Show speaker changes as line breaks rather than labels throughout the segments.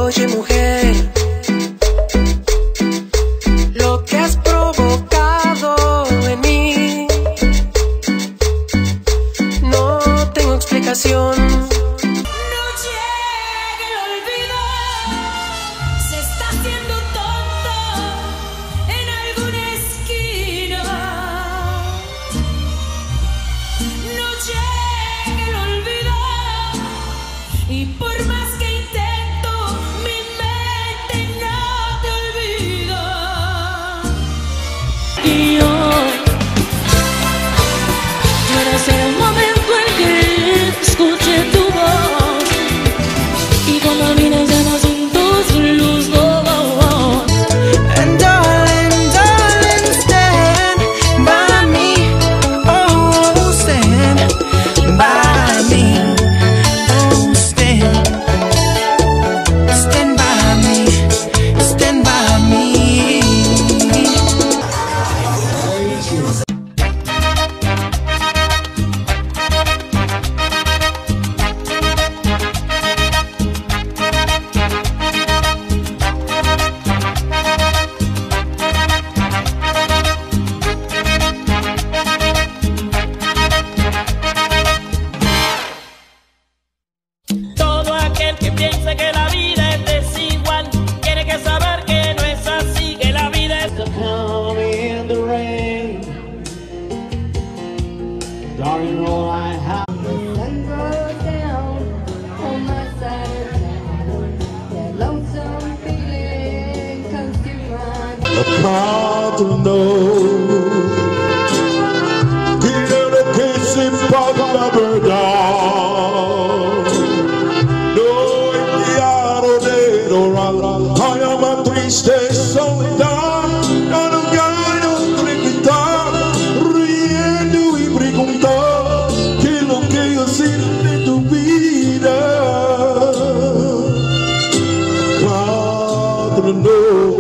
Oye mujer, lo que has provocado en mí, no tengo explicación.
No llegue el olvido, se está haciendo tonto en alguna esquina. No llegue el olvido, y por más que intento, mi mente no te olvida. Y hoy quiero ser el momento en que escuche tu voz, y cuando vienes ya no siento su luz.
And darling, darling, stand by me. Oh, stand by me. Oh, stand by me. Stand by me.
Todo aquel que piense que la vida es desigual tiene que saber que no es así, que la vida es
Coming in the rain, darling, all I have.
The sun goes down on my side of town. That lonesome feeling comes to mind.
A cardinal, quiero que sepa la verdad. No quiero adorar, hay una triste soledad. No quiero gritar, riendo y preguntar qué es lo que yo siento de tu vida. Cardinal.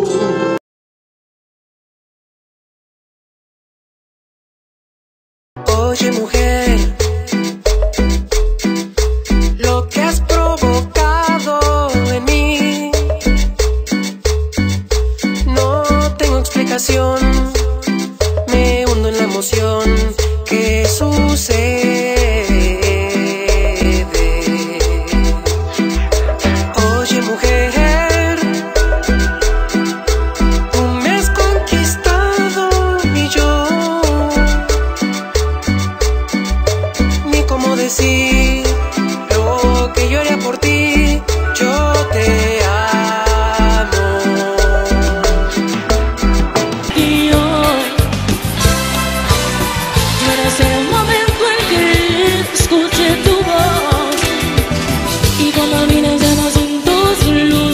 Oye mujer, lo que has provocado en mí, no tengo explicación. Me hundo en la emoción que sucede. Oye mujer, tú me has conquistado y yo ni cómo decir lo que yo haría por ti. Yo te amo.
y hoy quiero ser el momento en que escuche tu voz, y cuando vienes ya no siento su luz.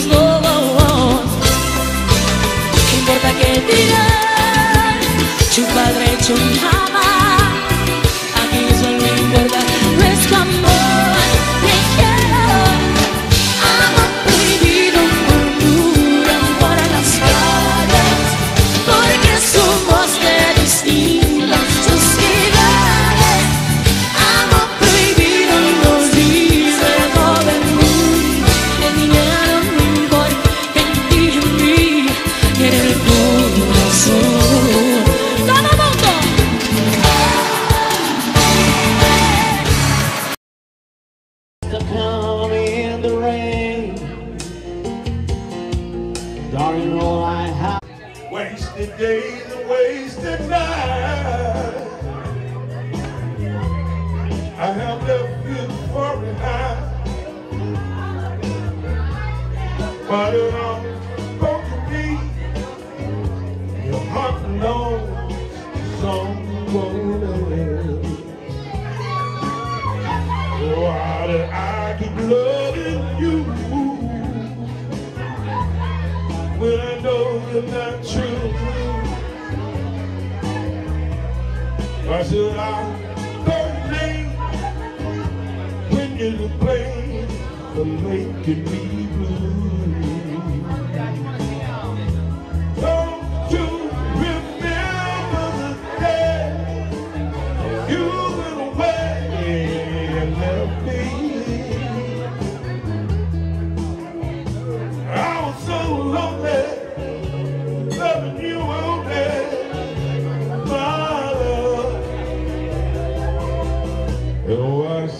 ¿Qué importa que digan tu padre, tu mamá? Aquí solo importa nuestro amor. Te quiero, amor prohibido murmuran por las calles, porque somos de distintas sociedades. Amor prohibido nos dice todo el mundo. El dinero no importa en ti y en mí, y en el corazón. ¡Todo mundo!
Coming in the rain, darling, all I have.
Wasted days and wasted nights, I have left you far behind. But it all spoke to me. Your heart belongs to someone else. Why did I keep loving you when I know you're not true? Why should I go late when you're the pain for making me blue? Don't you remember the day you went away and left me?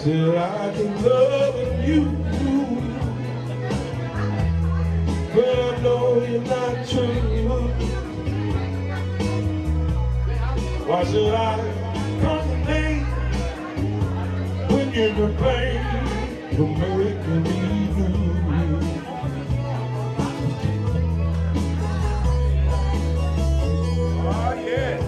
said I can love you, but I know you're not true. Why should I complain when you're the pain for making me blue? Oh yeah.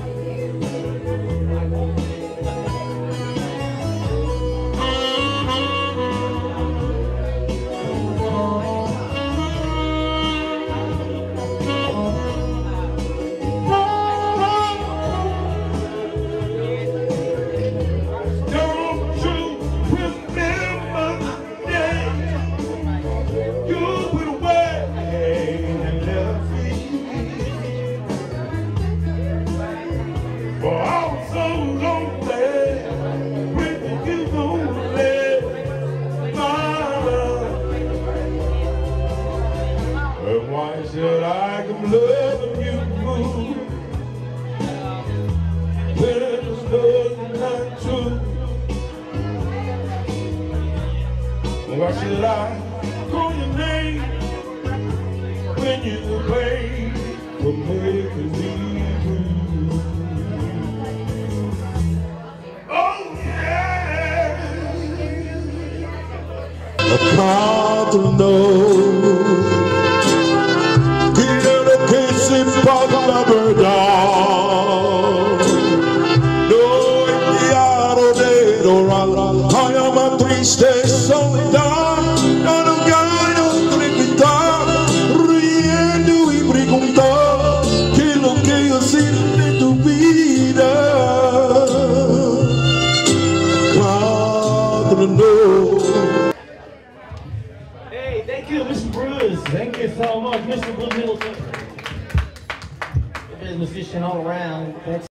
Why should I keep loving you when it's not true? Why should I call your name when you pay for making me blue? Oh yeah! I can't know. La verdad, no enviado de orar. I am a triste soledad, no lugar donde gritar, riendo y preguntar qué es lo que yo siento de tu vida.
Hey, thank you, Mr. Bruce. Thank you so much, Mr. Blue Middleton. Musician all around. That's